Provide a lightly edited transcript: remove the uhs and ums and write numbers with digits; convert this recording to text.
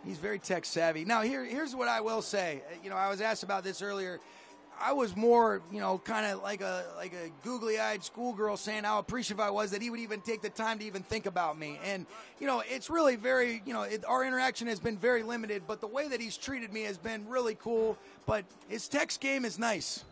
He's very tech savvy. Now, here's what I will say. I was asked about this earlier. I was more, kind of like a googly-eyed schoolgirl saying how appreciative I was that he would even take the time to even think about me. And, it's really very, our interaction has been very limited, but the way that he's treated me has been really cool. But his text game is nice.